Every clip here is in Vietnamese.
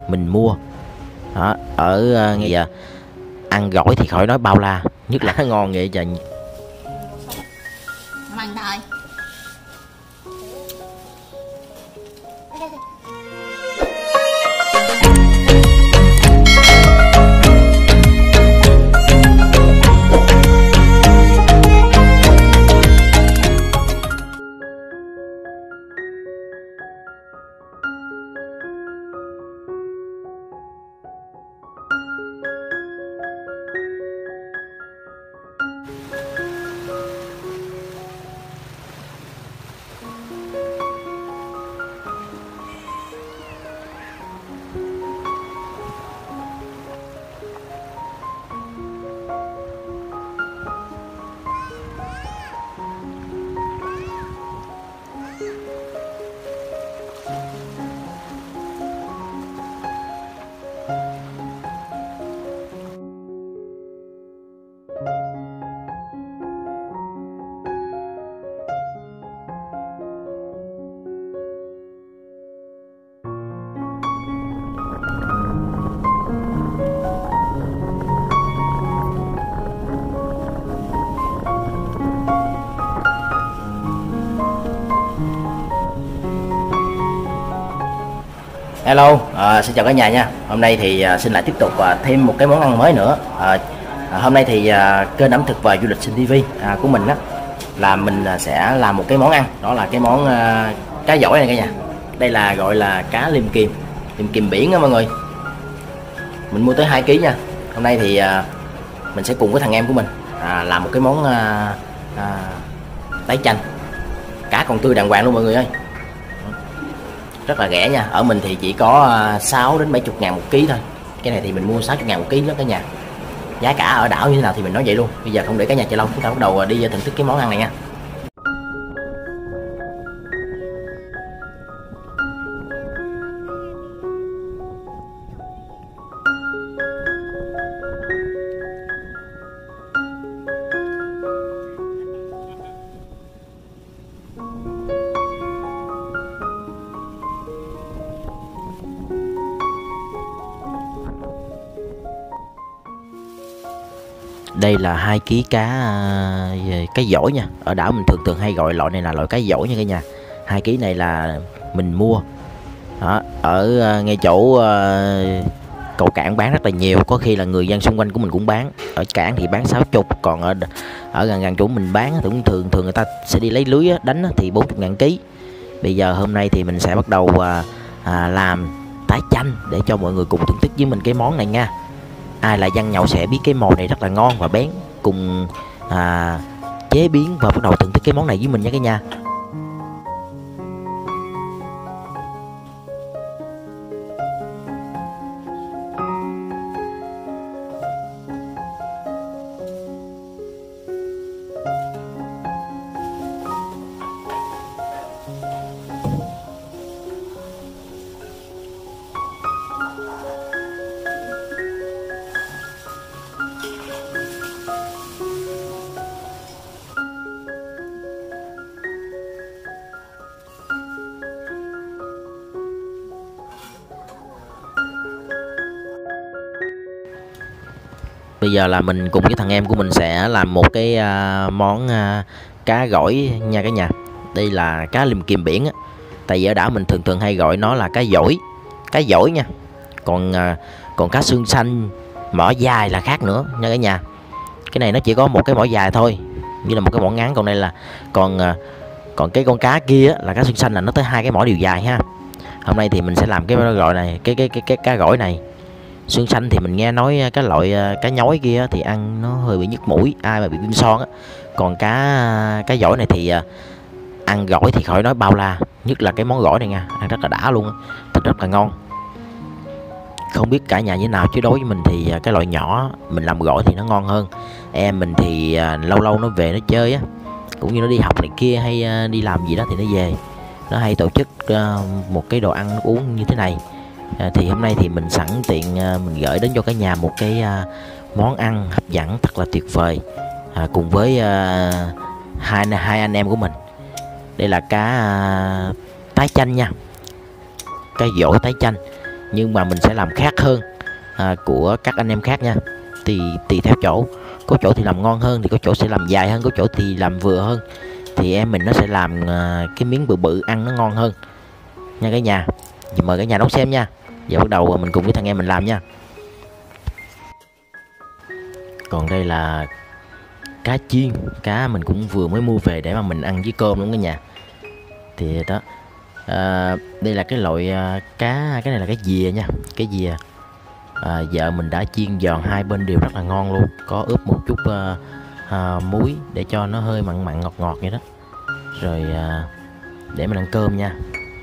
mình mua đó, ở giờ ăn gỏi thì khỏi nói bao la, nhất là ngon vậy trời. Măng thôi. Hello, xin chào cả nhà nha. Hôm nay thì xin lại tiếp tục thêm một cái món ăn mới nữa. Hôm nay thì kênh ẩm thực và du lịch Sinh TV của mình á là mình sẽ làm một cái món ăn, đó là cái món cá giỏi này cả nhà. Đây là gọi là cá liêm kim biển á mọi người. Mình mua tới 2 kg nha. Hôm nay thì mình sẽ cùng với thằng em của mình làm một cái món tái chanh. Cá còn tươi đàng hoàng luôn mọi người ơi. Rất là rẻ nha, ở mình thì chỉ có 6 đến 70 ngàn một ký thôi. Cái này thì mình mua 60 ngàn một ký đó cả nhà. Giá cả ở đảo như thế nào thì mình nói vậy luôn. Bây giờ không để cả nhà chờ lâu, chúng ta bắt đầu đi thưởng thức cái món ăn này nha. Đây là 2 kg cá giỏi nha. Ở đảo mình thường hay gọi loại này là loại cá giỏi nha cả nhà. 2 kg này là mình mua đó, ở ngay chỗ cầu cảng bán rất là nhiều. Có khi là người dân xung quanh của mình cũng bán. Ở cảng thì bán 60, còn ở gần chỗ mình bán thì cũng thường người ta sẽ đi lấy lưới đánh thì 40 ngàn ký. Bây giờ hôm nay thì mình sẽ bắt đầu làm tái chanh để cho mọi người cùng thưởng thức với mình cái món này nha. Ai là dân nhậu sẽ biết cái mồi này rất là ngon và bén. Cùng chế biến và bắt đầu thưởng thức cái món này với mình nha cả nhà. Bây giờ là mình cùng với thằng em của mình sẽ làm một cái món cá gỏi nha cả nhà. Đây là cá liêm kim biển á. Tại vì ở đảo mình thường hay gọi nó là cá giỏi nha. Còn cá xương xanh mỏ dài là khác nữa nha cả nhà. Cái này nó chỉ có một cái mỏ dài thôi, như là một cái mỏ ngắn. Còn đây là còn cái con cá kia là cá xương xanh là nó tới 2 cái mỏ đều dài ha. Hôm nay thì mình sẽ làm cái gọi này, cái cá gỏi này. Xương xanh thì mình nghe nói cái loại cá nhói kia thì ăn nó hơi bị nhức mũi, ai mà bị viêm son á. Còn cá giỏi này thì ăn gỏi thì khỏi nói bao la, nhất là cái món gỏi này nha, ăn rất là đã luôn á, thịt rất là ngon. Không biết cả nhà như thế nào chứ đối với mình thì cái loại nhỏ mình làm gỏi thì nó ngon hơn. Em mình thì lâu lâu nó về nó chơi á, cũng như nó đi học này kia hay đi làm gì đó thì nó về, nó hay tổ chức một cái đồ ăn uống như thế này. Thì hôm nay thì mình sẵn tiện mình gửi đến cho cả nhà một cái món ăn hấp dẫn thật là tuyệt vời, cùng với hai anh em của mình. Đây là cá tái chanh nha, cá giỏi tái chanh. nhưng mà mình sẽ làm khác hơn của các anh em khác nha. Thì tùy theo chỗ, có chỗ thì làm ngon hơn, thì có chỗ sẽ làm dài hơn, có chỗ thì làm vừa hơn. Thì em mình nó sẽ làm cái miếng bự bự ăn nó ngon hơn nha cả nhà. Mời cả nhà đón xem nha. Giờ bắt đầu mình cùng với thằng em mình làm nha. Còn đây là cá chiên, cá mình cũng vừa mới mua về để mà mình ăn với cơm luôn cả nhà. Thì đó, đây là cái loại cá, cái này là cái dìa nha, cái dìa. Vợ mình đã chiên giòn hai bên đều rất là ngon luôn, có ướp một chút muối để cho nó hơi mặn mặn ngọt ngọt vậy đó. Rồi để mình ăn cơm nha.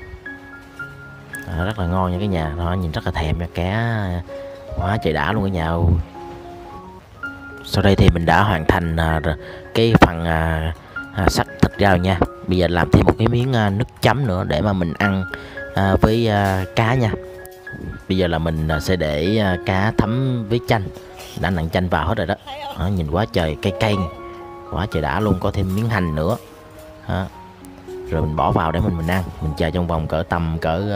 Rất là ngon nha cái nhà, nó nhìn rất là thèm nha, cá quá trời đã luôn cả nhà. Sau đây thì mình đã hoàn thành cái phần sắc thịt ra rồi nha. Bây giờ làm thêm một cái miếng nước chấm nữa để mà mình ăn với cá nha. Bây giờ là mình sẽ để cá thấm với chanh, đã nặn chanh vào hết rồi đó. Nhìn quá trời cay cay, quá trời đã luôn, có thêm miếng hành nữa. Rồi mình bỏ vào để mình ăn, mình chờ trong vòng tầm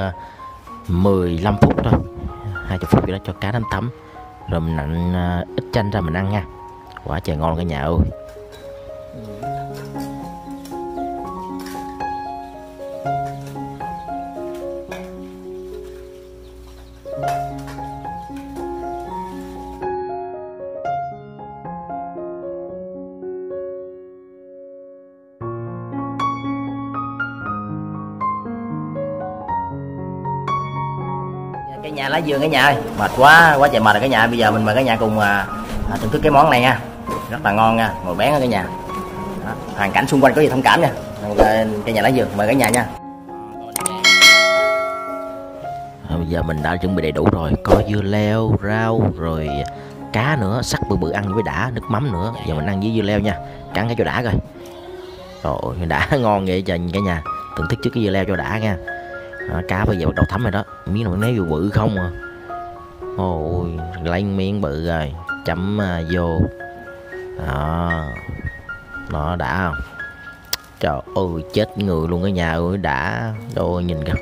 15 phút thôi, 20 phút vậy đó cho cá nó thấm. Rồi mình nặn ít chanh ra mình ăn nha. Quá trời ngon cả nhà ơi. Cái nhà lá dừa cả nhà ơi, mệt quá trời mệt rồi cả nhà. Bây giờ mình mời cả nhà cùng thưởng thức cái món này nha, rất là ngon nha, ngồi bén cả nhà. Đó, hoàn cảnh xung quanh có gì thông cảm nha. Cái nhà lá dừa mời cả nhà nha. Bây giờ mình đã chuẩn bị đầy đủ rồi, có dưa leo, rau rồi cá nữa, sắc bự bự ăn với đã, nước mắm nữa. Giờ mình ăn với dưa leo nha, cắn cái cho đã coi. Rồi đã ngon vậy trời cả nhà, thưởng thức trước cái dưa leo cho đã nha. Cá bây giờ bắt đầu thấm rồi đó, miếng nào nếu vừa bự không à. Ôi lấy miếng bự rồi chấm vô đó, nó đã không? Trời ơi chết người luôn cả nhà ơi, đã rồi nhìn kìa.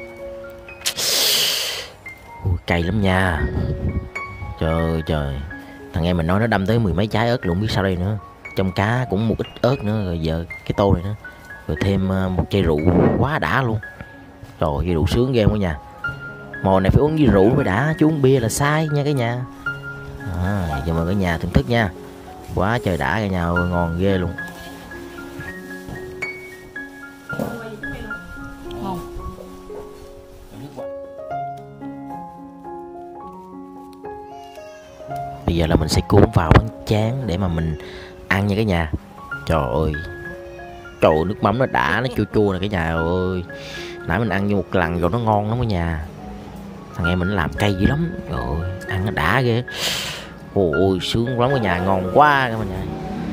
Ui, cay lắm nha. Trời trời, thằng em mình nói nó đâm tới 10 mấy trái ớt luôn, biết sao đây nữa. Trong cá cũng một ít ớt nữa, rồi giờ cái tô này nữa, rồi thêm một chai rượu quá đã luôn. Trời ơi rượu sướng ghê quá nhà. Mùa này phải uống với rượu mới đã, chứ uống bia là sai nha cả nhà. Giờ mời cả nhà thưởng thức nha. Quá trời đã cả nhà ơi, ngon ghê luôn. Bây giờ là mình sẽ cuốn vào bánh tráng để mà mình ăn nha cả nhà. Trời ơi, trời ơi, nước mắm nó đã, nó chua chua này cả nhà ơi. Nãy mình ăn như một lần rồi, nó ngon lắm cả nhà. Thằng em mình làm cay dữ lắm, trời ơi, ăn nó đã ghê. Ôi sướng lắm cả nhà, ngon quá cả nhà.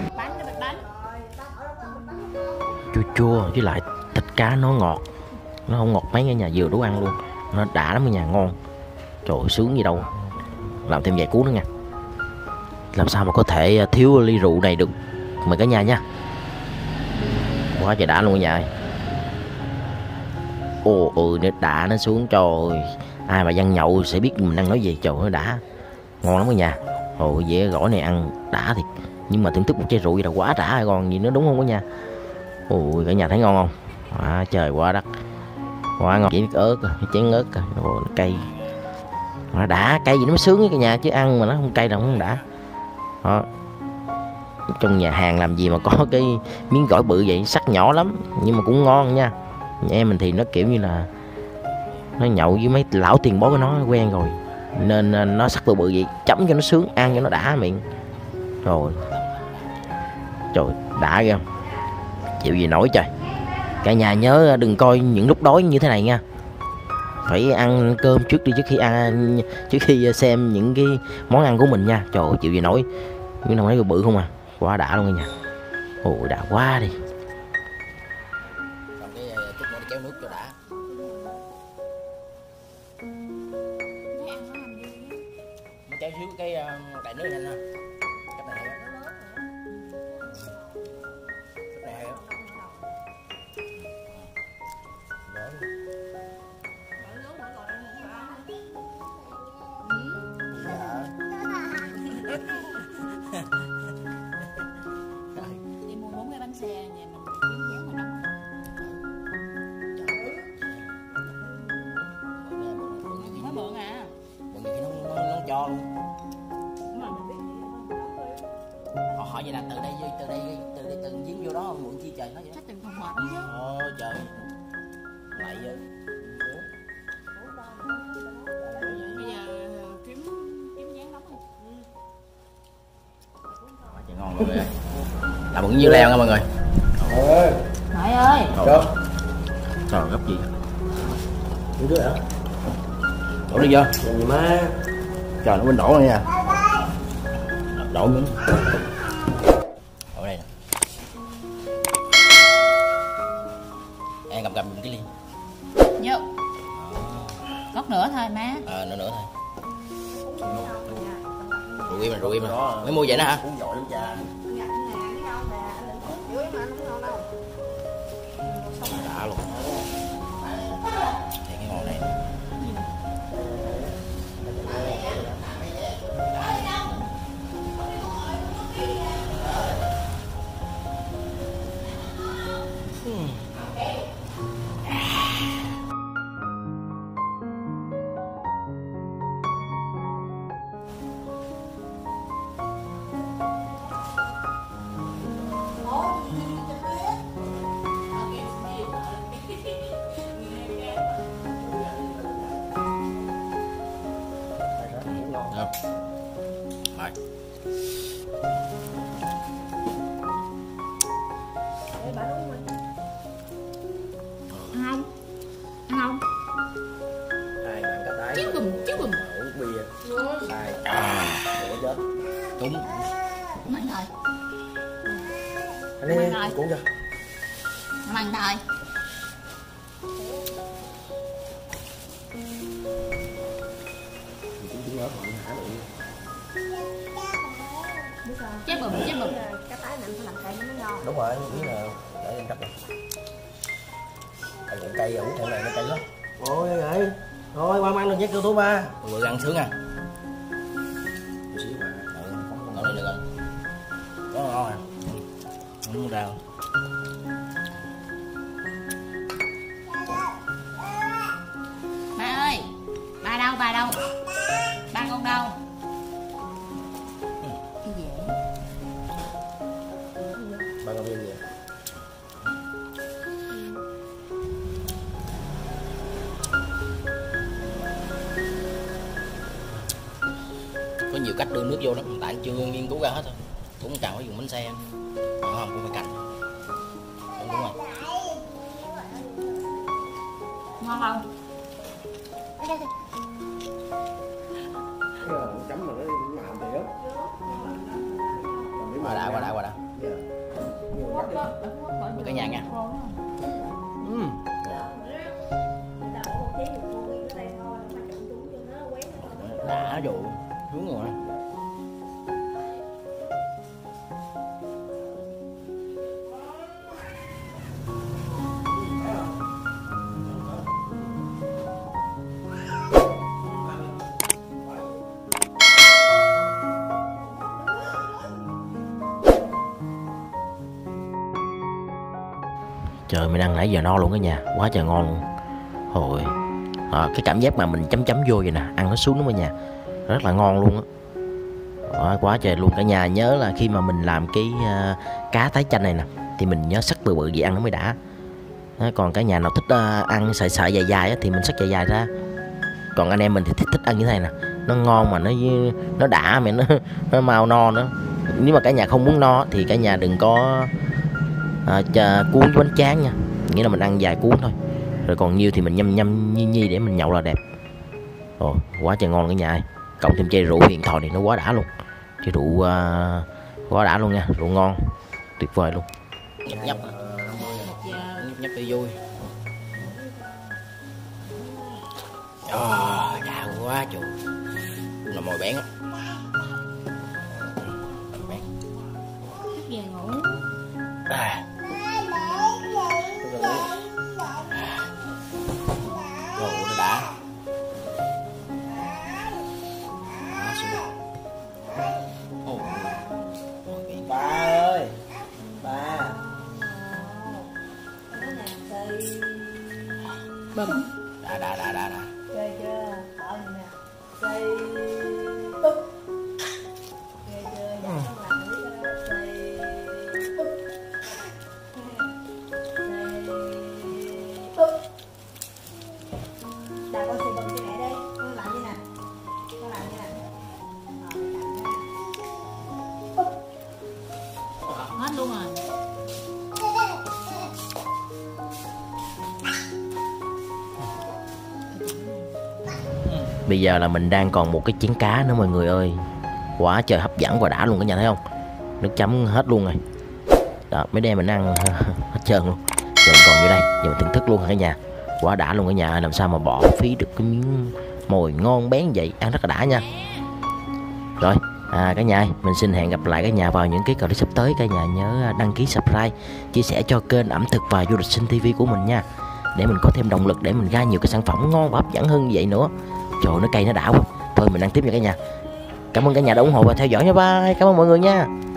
Chua chua với lại thịt cá nó ngọt, nó không ngọt mấy cả nhà, vừa đủ ăn luôn, nó đã lắm cả nhà, ngon. Trời ơi, sướng gì đâu. Làm thêm vài cú nữa nha. Làm sao mà có thể thiếu ly rượu này được, mời cả nhà nha. Quá trời đã luôn cả nhà ơi. Ôi nó đã, nó xuống trời. Ai mà dân nhậu sẽ biết mình đang nói gì. Trời ơi đã, ngon lắm cả nhà. Ôi dễ gỏi này ăn đã thiệt, nhưng mà thưởng thức một chai rượu gì là quá đã, còn gì nữa đúng không cả nhà. Ôi cả nhà thấy ngon không? Trời quá đất, quá ngon. Chỉ nước ớt, chén ớt rồi cay, nó đã, cay gì nó mới sướng với cả nhà, chứ ăn mà nó không cay đâu không đã. Đó, trong nhà hàng làm gì mà có cái miếng gỏi bự vậy, sắc nhỏ lắm nhưng mà cũng ngon nha. Nhà em mình thì nó kiểu như là nó nhậu với mấy lão tiền bối của nó quen rồi, nên nó sắc bự bự vậy, chấm cho nó sướng, ăn cho nó đã miệng. Rồi trời đã ghê không, chịu gì nổi trời. Cả nhà nhớ đừng coi những lúc đói như thế này nha, phải ăn cơm trước đi, trước khi xem những cái món ăn của mình nha. Trời ơi chịu gì nổi, miếng nào lấy bự không à, quá đã luôn cả nhà. Ôi đã quá đi. Còn cái chút nữa kéo nước cho đã. Nó kéo xíu cái đại nước nhanh ha. Cái này hay lắm. Cái này hay lắm. lo luôn. Họ hỏi vậy là từ từ giếng vô đó mượn chi trời nó vậy. Chắc từ phòng mệt chứ. Trời. Lại vậy. Bây giờ kiếm dáng đóng đi. Trời ngon mọi người ơi. Làm mượn dưa leo nha mọi người. Nội ơi. Trời gấp gì? Đứa hả? Đổ đi vô. Gì má? Trời nó bên đổ rồi nha. Đổ miếng. Đổ đây nè. Em cầm cái ly. Vô. Cốc nữa thôi má. Nữa thôi. Rượu im rồi. Mới mua vậy đó hả? Cũng giỏi lắm cha. Đã luôn. Thì cái ngon này. Mời. Ăn không? Ăn không? Ai bạn cá tái. Chiếu bùm. Uống bia. Sai. Ủa chết. Đúng. Ăn thôi. Anh đi cuốn cho. Ăn thôi. Cũng ớt mà hả được. Chế bùm. Cá tái này phải làm cây nó mới ngon. Đúng rồi, ý là để lên cấp rồi. Ăn cây uống thằng này nó cây lắm. Ôi vậy. Thôi ba mang được nhét YouTube ba. Vừa ăn sướng à. Xíu mà. Ngon đây được rồi. Đó ngon à. Không muốn đau. Ba ơi. Ba đâu? Ba con đâu? Cái gì vậy? Ba con viên gì? Có nhiều cách đưa nước vô lắm, tại anh chưa nghiên cứu ra hết thôi. Cũng cần phải dùng bánh xe. Còn không cũng phải cạnh. Đúng rồi. Ngon không? Chấm mà nó làm thì lắm. Qua đã. Được cả nhà nha. Đã dụ. Hướng rồi. Trời, mình ăn nãy giờ no luôn cả nhà, quá trời ngon luôn. Hồi cái cảm giác mà mình chấm vô vậy nè, ăn nó xuống đúng không nhà, rất là ngon luôn á. Quá trời luôn cả nhà. Nhớ là khi mà mình làm cái cá tái chanh này nè thì mình nhớ xắt bự vậy ăn nó mới đã. Còn cả nhà nào thích ăn sợi dài thì mình xắt dài ra. Còn anh em mình thì thích ăn như thế này nè, nó ngon mà nó đã mà nó mau no nữa. Nếu mà cả nhà không muốn no thì cả nhà đừng có cuốn với bánh tráng nha, nghĩa là mình ăn vài cuốn thôi, rồi còn nhiêu thì mình nhâm nhi để mình nhậu là đẹp. Quá trời ngon cả nhà ơi. Cộng thêm chai rượu huyền thoại này nó quá đã luôn. Chai rượu quá đã luôn nha, rượu ngon tuyệt vời luôn. Nhấp đi vui. Đã quá trời. Là mồi bén á. Thức về ngủ. Rồi nó đã. Ba ơi. Ba. Bùm. Đã. Chơi chưa? Hỏi nè. Chơi. Bây giờ là mình đang còn một cái chén cá nữa mọi người ơi. Quá trời hấp dẫn và đã luôn cả nhà thấy không? Nước chấm hết luôn rồi. Đó, mấy đêm mình ăn hết trơn luôn. Giờ mình còn như đây, giờ mình thưởng thức luôn cả nhà. Quá đã luôn cả nhà, làm sao mà bỏ phí được cái miếng mồi ngon bén vậy, ăn rất là đã nha. Rồi, cả nhà ơi, mình xin hẹn gặp lại cả nhà vào những cái clip sắp tới. Cả nhà nhớ đăng ký subscribe, chia sẻ cho kênh ẩm thực và du lịch sinh TV của mình nha, để mình có thêm động lực để mình ra nhiều cái sản phẩm ngon và hấp dẫn hơn như vậy nữa. Trời ơi, nó cay nó đã quá. Thôi mình ăn tiếp nha cả nhà. Cảm ơn cả nhà đã ủng hộ và theo dõi nha. Bye, cảm ơn mọi người nha.